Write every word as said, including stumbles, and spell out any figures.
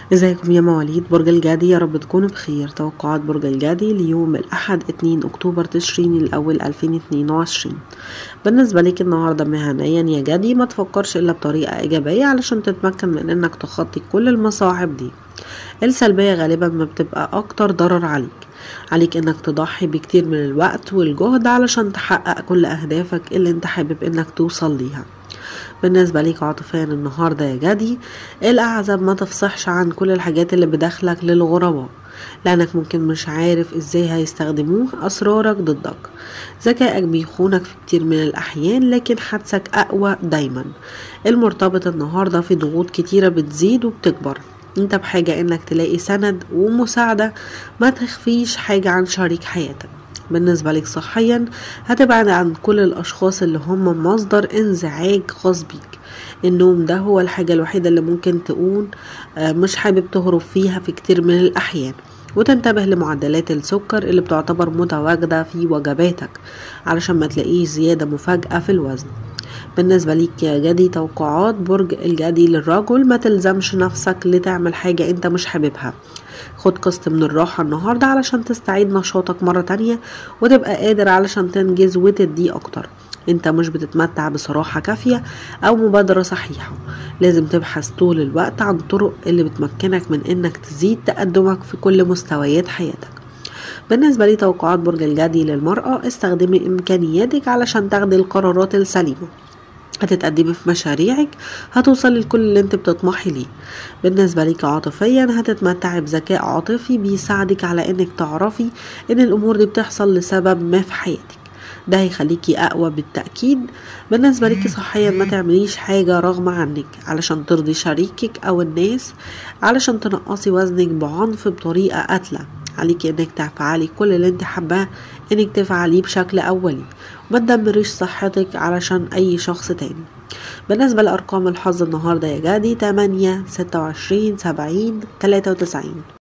ازيكم يا مواليد برج الجدي؟ يا رب تكونوا بخير. توقعات برج الجدي ليوم الأحد اتنين أكتوبر تشرين الأول ألفين اتنين وعشرين. بالنسبة ليك النهاردة مهنيا يا جدي، ما تفكرش إلا بطريقة إيجابية علشان تتمكن من إنك تخطي كل المصاعب دي. السلبية غالبا ما بتبقى أكتر ضرر عليك عليك إنك تضحي بكتير من الوقت والجهد علشان تحقق كل أهدافك اللي انت حابب إنك توصل ليها. بالنسبة ليك عاطفيا النهاردة يا جدي، الأعزب ما تفصحش عن كل الحاجات اللي بداخلك للغرباء، لأنك ممكن مش عارف ازاي هيستخدموه أسرارك ضدك. ذكائك بيخونك في كتير من الأحيان، لكن حدسك أقوى دايما. المرتبط النهاردة في ضغوط كتيرة بتزيد وبتكبر، انت بحاجة انك تلاقي سند ومساعدة، ما تخفيش حاجة عن شريك حياتك. بالنسبة لك صحيا، هتبعد عن كل الأشخاص اللي هم مصدر انزعاج خاص بيك. النوم ده هو الحاجة الوحيدة اللي ممكن تكون مش حابب تهرب فيها في كتير من الأحيان. وتنتبه لمعدلات السكر اللي بتعتبر متواجدة في وجباتك علشان ما تلاقيش زيادة مفاجأة في الوزن. بالنسبة ليك يا جدي، توقعات برج الجدي للرجل، ما تلزمش نفسك لتعمل حاجة انت مش حاببها. خد قسط من الراحة النهاردة علشان تستعيد نشاطك مرة تانية وتبقى قادر علشان تنجز وتدي اكتر. انت مش بتتمتع بصراحة كافية او مبادرة صحيحة. لازم تبحث طول الوقت عن الطرق اللي بتمكنك من انك تزيد تقدمك في كل مستويات حياتك. بالنسبة لي توقعات برج الجدي للمرأة، استخدمي امكانياتك علشان تاخدي القرارات السليمة. هتتقدمي في مشاريعك، هتوصلي لكل اللي انت بتطمحي ليه. بالنسبة ليك عاطفيا، هتتمتعي بذكاء عاطفي بيساعدك على انك تعرفي ان الامور دي بتحصل لسبب ما في حياتك، ده هيخليكي اقوى بالتأكيد. بالنسبة ليكي صحيا، ما تعمليش حاجة رغم عنك علشان ترضي شريكك او الناس، علشان تنقصي وزنك بعنف بطريقة قاتلة. عليكي انك تفعلي كل اللي انت حباه انك تفعليه بشكل اولي، وما تدمريش صحتك علشان اي شخص تاني. بالنسبة لأرقام الحظ النهاردة يا جدي، تمانية ستة وعشرين سبعين تلاتة وتسعين.